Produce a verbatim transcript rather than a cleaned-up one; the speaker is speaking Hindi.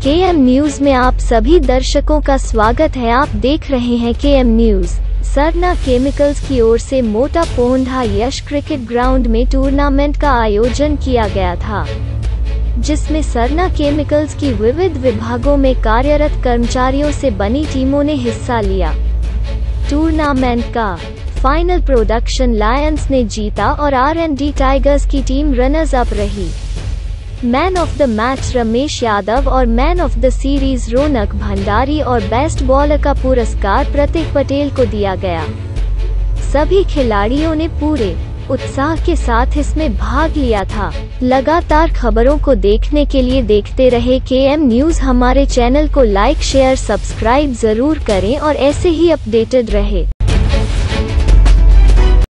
के एम न्यूज में आप सभी दर्शकों का स्वागत है। आप देख रहे हैं के एम न्यूज। सरना केमिकल्स की ओर से मोटा पोंढा यश क्रिकेट ग्राउंड में टूर्नामेंट का आयोजन किया गया था, जिसमें सरना केमिकल्स की विविध विभागों में कार्यरत कर्मचारियों से बनी टीमों ने हिस्सा लिया। टूर्नामेंट का फाइनल प्रोडक्शन लायंस ने जीता और आर एंड डी टाइगर्स की टीम रनर्स अप रही। Man of the match Ramesh Yadav और man of the series Raunak Bhandari और बेस्ट बॉलर का पुरस्कार प्रतीक पटेल को दिया गया। सभी खिलाड़ियों ने पूरे उत्साह के साथ इसमें भाग लिया था। लगातार खबरों को देखने के लिए देखते रहे के एम न्यूज। हमारे चैनल को लाइक शेयर सब्सक्राइब जरूर करें और ऐसे ही अपडेटेड रहे।